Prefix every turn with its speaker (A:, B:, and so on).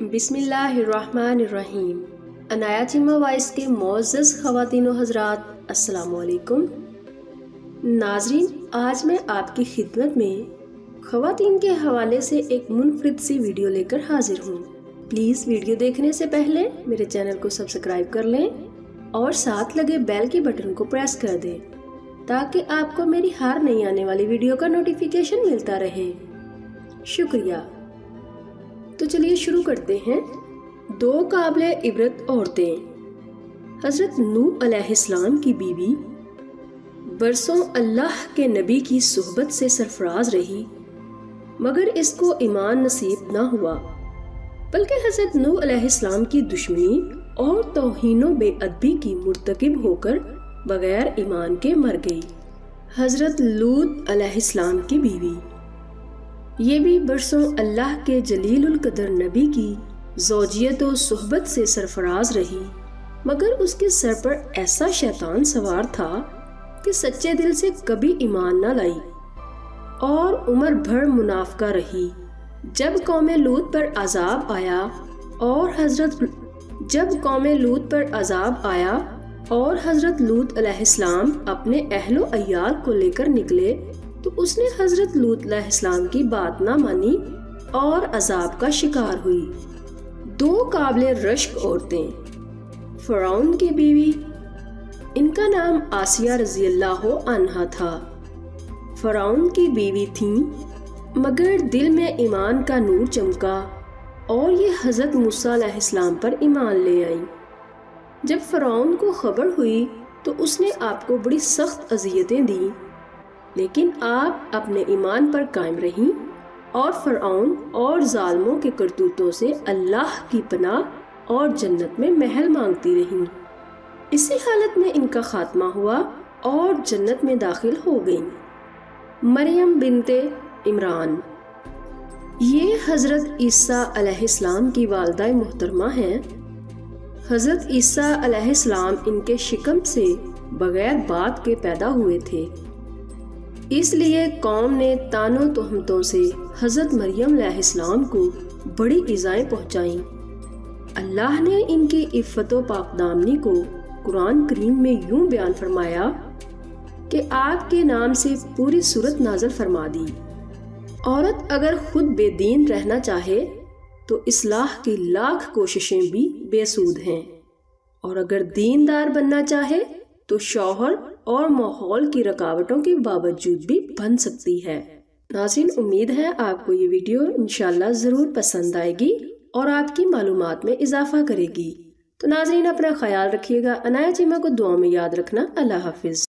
A: बिस्मिल्लाहिर्रहमानिर्रहीम। अनाया चीमा वॉइस के मोअज़्ज़ज़ ख़वातीन व हज़रात, अस्सलामु अलैकुम। नाज़रीन, आज मैं आपकी खिदमत में ख़वातीन के हवाले से एक मुनफ़रिद सी वीडियो लेकर हाजिर हूँ। प्लीज़ वीडियो देखने से पहले मेरे चैनल को सब्सक्राइब कर लें और साथ लगे बेल के बटन को प्रेस कर दें ताकि आपको मेरी हर नई आने वाली वीडियो का नोटिफिकेशन मिलता रहे। शुक्रिया। तो चलिए शुरू करते हैं। दो काबिले इबरत औरतें। हज़रत नूह अलैहिस्सलाम की बीवी बरसों अल्लाह के नबी की सोहबत से सरफराज रही, मगर इसको ईमान नसीब न हुआ, बल्कि हज़रत नूह अलैहिस्सलाम की दुश्मनी और तौहीनो बेअदबी की मुर्तकिब होकर बगैर ईमान के मर गई। हज़रत लूत अलैहिस्सलाम की बीवी, ये भी बरसों अल्लाह के जलीलुल कदर नबी की ज़ौजियत और सोहबत से सरफराज रही, मगर उसके सर पर ऐसा शैतान सवार था कि सच्चे दिल से कभी ईमान न लाई और उम्र भर मुनाफिका रही। जब कौमे लूत पर अजाब आया और हज़रत लूत अलैहिस्सलाम अपने अहलो अय्याल को लेकर निकले तो उसने हज़रत लूत अलैहिस्सलाम की बात ना मानी और अजाब का शिकार हुई। दो काबिले रश्क औरतें। फ़िरौन की बीवी, इनका नाम आसिया रज़ियल्लाहु अन्हा था। फ़िरौन की बीवी थीं, मगर दिल में ईमान का नूर चमका और ये हज़रत मूसा अलैहिस्सलाम पर ईमान ले आई। जब फ़िरौन को खबर हुई तो उसने आपको बड़ी सख्त अज़ियतें दी, लेकिन आप अपने ईमान पर कायम रहीं और फ़िरऔन और ज़ालिमों के करतूतों से अल्लाह की पनाह और जन्नत में महल मांगती रहीं। इसी हालत में इनका खात्मा हुआ और जन्नत में दाखिल हो गईं। मरियम बिनते इमरान, ये हज़रत ईसा अलैहिस्सलाम की वालिदा मोहतरमा हैं। हज़रत ईसा अलैहिस्सलाम इनके शिकम से बगैर बात के पैदा हुए थे, इसलिए कौम ने तानों तोहमतों से हज़रत मरियम अलैहिस्सलाम को बड़ी इज़ाएं पहुँचाईं। अल्लाह ने इनकी इफ़्फ़त व पाकदामनी को कुरान करीम में यूं बयान फरमाया कि आपके नाम से पूरी सूरत नाज़िल फरमा दी। औरत अगर खुद बेदीन रहना चाहे तो इस्लाह की लाख कोशिशें भी बेसूद हैं, और अगर दीनदार बनना चाहे तो शौहर और माहौल की रुकावटों के बावजूद भी बन सकती है। नाज़रीन, उम्मीद है आपको ये वीडियो इंशाल्लाह ज़रूर पसंद आएगी और आपकी मालूमात में इजाफा करेगी। तो नाज़रीन, अपना ख्याल रखिएगा। अनाया चीमा को दुआ में याद रखना। अल्लाह हाफिज़।